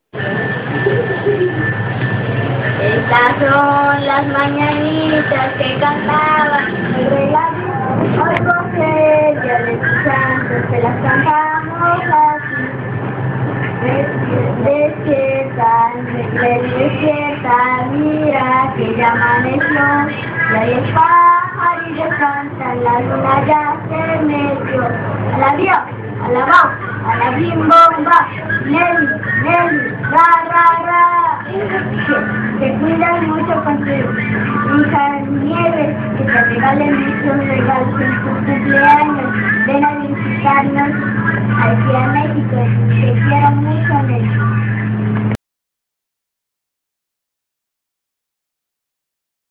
Estas son las mañanitas que cantaba el rey David. Hoy coge el día de tus santos, que las cantamos así. Despierta, despierta, mira que ya amaneció. Y ahí el pajarillo canta, la luna ya se metió. A la Dios, a la voz, a la bimbomba, Nelly, Nelly, ra. Que cuidas mucho con tu hija Nieves, que te regalen muchos regalos en tu cumpleaños. Ven a visitarnos aquí a México, te quiero mucho, Nelly.